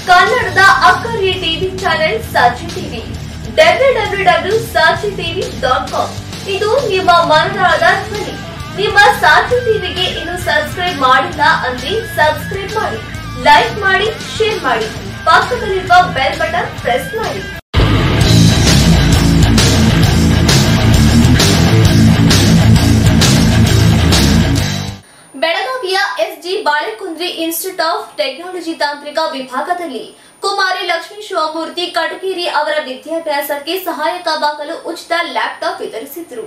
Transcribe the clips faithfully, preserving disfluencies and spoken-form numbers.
ಕನ್ನಡದ ಅಕ್ಕರೆ TV channel Sakshi TV W W W Sakshi TV dot com ಇದು ನಿಮ್ಮ ಮನದಾಳದ ಧ್ವನಿ. ನಿಮ್ಮ ಸಾಕ್ಷಿ ಟಿವಿಗೆ ಇನ್ನು ಸಬ್ಸ್ಕ್ರೈಬ್ ಮಾಡಿಲ್ಲ ಅಂದ್ರೆ ಸಬ್ಸ್ಕ್ರೈಬ್ ಮಾಡಿ, ಲೈಕ್ ಮಾಡಿ, ಶೇರ್ ಮಾಡಿ, ಪಕ್ಕದಲ್ಲಿರುವ ಬೆಲ್ ಬಟನ್ ಪ್ರೆಸ್ ಮಾಡಿ. ಬೆಳಗಾವಿಯ SG Balekundri institute of technology ತಾಂತ್ರಿಕ ವಿಭಾಗದಲ್ಲಿ ಕುಮಾರಿ ಲಕ್ಷ್ಮೀ ಶಿವಮೂರ್ತಿ ಕಟಗೇರಿ ಅವರ ವಿದ್ಯಾಭ್ಯಾಸಕ್ಕೆ ಸಹಾಯಕವಾಗಲು ಉಚಿತ ಲ್ಯಾಪ್ಟಾಪ್ ವಿತರಿಸಿದರು.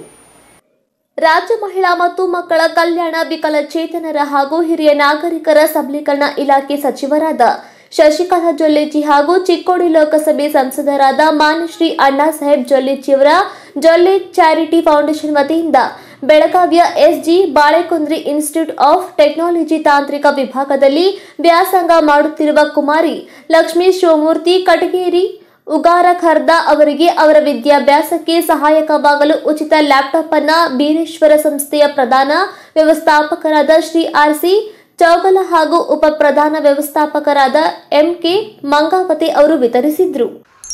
ರಾಜ್ಯ ಮಹಿಳಾ ಮತ್ತು ಮಕ್ಕಳ ಕಲ್ಯಾಣ, ವಿಕಲಚೇತನರ ಹಾಗೂ ಹಿರಿಯ ನಾಗರಿಕರ ಸಬಲೀಕರಣ ಇಲಾಖೆ ಸಚಿವರಾದ ಶಶಿಕಲಾ ಜೊಲ್ಲೆಜಿ ಹಾಗೂ ಚಿಕ್ಕೋಡಿ ಲೋಕಸಭೆ ಸಂಸದರಾದ ಮಾನ್ಯ ಶ್ರೀ ಅಣ್ಣಾ ಸಾಹೇಬ್ ಜೊಲ್ಲೆಜಿಯವರ ಜೊಲ್ಲೆಜ್ ಚಾರಿಟಿ ಫೌಂಡೇಶನ್ ವತಿಯಿಂದ ಬೆಳಗಾವಿಯ SG Balekundri institute of technology ತಾಂತ್ರಿಕ ವಿಭಾಗದಲ್ಲಿ ವ್ಯಾಸಂಗ ಮಾಡುತ್ತಿರುವ ಕುಮಾರಿ ಲಕ್ಷ್ಮೀ ಶಿವಮೂರ್ತಿ ಕಟಗೇರಿ ಉಗಾರ ಖರ್ದಾ ಅವರಿಗೆ ಅವರ ವಿದ್ಯಾಭ್ಯಾಸಕ್ಕೆ ಸಹಾಯಕವಾಗಲು ಉಚಿತ ಲ್ಯಾಪ್ಟಾಪ್ ಅನ್ನು ಬೀರೇಶ್ವರ ಸಂಸ್ಥೆಯ ಪ್ರಧಾನ ವ್ಯವಸ್ಥಾಪಕರಾದ ಶ್ರೀ ಆರ್ ಸಿ ಚೌಗಲ ಹಾಗೂ ಉಪ ಪ್ರಧಾನ ವ್ಯವಸ್ಥಾಪಕರಾದ ಎಂಕೆ ಮಂಗಾವತಿ ಅವರು ವಿತರಿಸಿದ್ರು.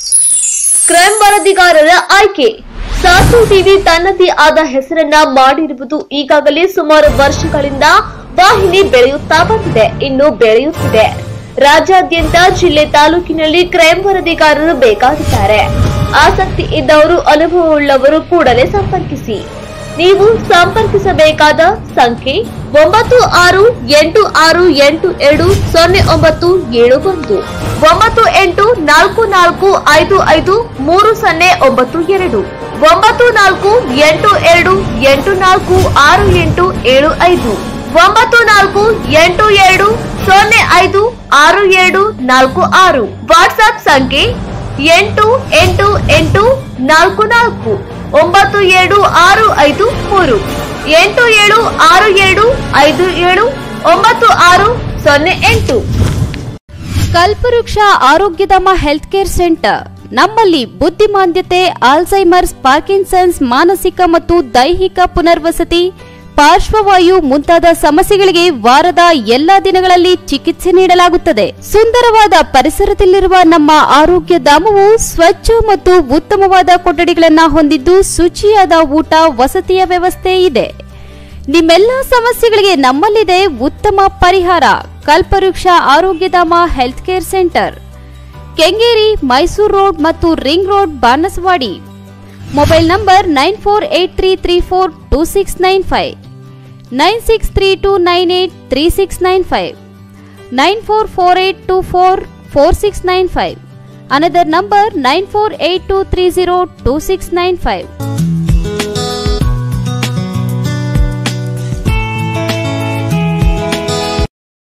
ಕ್ರೈಮ್ ವರದಿಗಾರರ ಆಯ್ಕೆ. ಸಾಸು ಟಿವಿ ತನ್ನದೇ ಆದ ಹೆಸರನ್ನ ಮಾಡಿರುವುದು ಈಗಾಗಲೇ ಸುಮಾರು ವರ್ಷಗಳಿಂದ ವಾಹಿನಿ ಬೆಳೆಯುತ್ತಾ ಬಂದಿದೆ, ಇನ್ನು ಬೆಳೆಯುತ್ತಿದೆ. ರಾಜ್ಯಾದ್ಯಂತ ಜಿಲ್ಲೆ ತಾಲೂಕಿನಲ್ಲಿ ಕ್ರೈಮ್ ವರದಿಗಾರರು ಬೇಕಾಗಿದ್ದಾರೆ. ಆಸಕ್ತಿ ಇದ್ದವರು, ಅನುಭವವುಳ್ಳವರು ಕೂಡಲೇ ಸಂಪರ್ಕಿಸಿ. ನೀವು ಸಂಪರ್ಕಿಸಬೇಕಾದ ಸಂಖ್ಯೆ ಒಂಬತ್ತು ಆರು ಎಂಟು ಆರು ಎಂಟು ಎರಡು ಸೊನ್ನೆ ಒಂಬತ್ತು ಏಳು ಒಂದು, ಒಂಬತ್ತು ಎಂಟು ನಾಲ್ಕು ನಾಲ್ಕು ಐದು ಐದು ಮೂರು ಸೊನ್ನೆ ಒಂಬತ್ತು ಎರಡು, ಒಂಬತ್ತು ನಾಲ್ಕು ಎಂಟು ಎರಡು ಎಂಟು ನಾಲ್ಕು ಆರು ಎಂಟು ಏಳು ಐದು, ಒಂಬತ್ತು ನಾಲ್ಕು ಎಂಟು ಎರಡು ಸೊನ್ನೆ ಐದು ಆರು ಏಳು ನಾಲ್ಕು ಆರು. ವಾಟ್ಸ್ಆಪ್ ಸಂಖ್ಯೆ ಎಂಟು ಎಂಟು ಎಂಟು ನಾಲ್ಕು ನಾಲ್ಕು ಒಂಬತ್ತು ಏಳು ಆರು ಐದು ಮೂರು, ಎಂಟು ಏಳು ಆರು ಏಳು ಐದು ಏಳು ಒಂಬತ್ತು ಆರು ಸೊನ್ನೆ ಎಂಟು. ಕಲ್ಪವೃಕ್ಷ ಆರೋಗ್ಯಧಾಮ ಹೆಲ್ತ್ ಕೇರ್ ಸೆಂಟರ್. ನಮ್ಮಲ್ಲಿ ಬುದ್ಧಿಮಾಂದ್ಯತೆ, ಆಲ್ಝೈಮರ್ಸ್, ಪಾರ್ಕಿನ್ಸನ್ಸ್, ಮಾನಸಿಕ ಮತ್ತು ದೈಹಿಕ ಪುನರ್ವಸತಿ, ಪಾರ್ಶ್ವವಾಯು ಮುಂತಾದ ಸಮಸ್ಯೆಗಳಿಗೆ ವಾರದ ಎಲ್ಲಾ ದಿನಗಳಲ್ಲಿ ಚಿಕಿತ್ಸೆ ನೀಡಲಾಗುತ್ತದೆ. ಸುಂದರವಾದ ಪರಿಸರದಲ್ಲಿರುವ ನಮ್ಮ ಆರೋಗ್ಯ ಧಾಮವು ಸ್ವಚ್ಛ ಮತ್ತು ಉತ್ತಮವಾದ ಕೊಠಡಿಗಳನ್ನು ಹೊಂದಿದ್ದು ಶುಚಿಯಾದ ಊಟ, ವಸತಿಯ ವ್ಯವಸ್ಥೆ ಇದೆ. ನಿಮ್ಮೆಲ್ಲ ಸಮಸ್ಯೆಗಳಿಗೆ ನಮ್ಮಲ್ಲಿದೆ ಉತ್ತಮ ಪರಿಹಾರ. Kalpavriksha Arogyadhama health care centre, Kengeri, Mysore road ಮತ್ತು ring road, Banaswadi. Mobile number nine four eight three three four two six nine five, nine six three two nine eight three six nine five, nine four four eight two four four six nine five. Another number nine four eight two three zero two six nine five.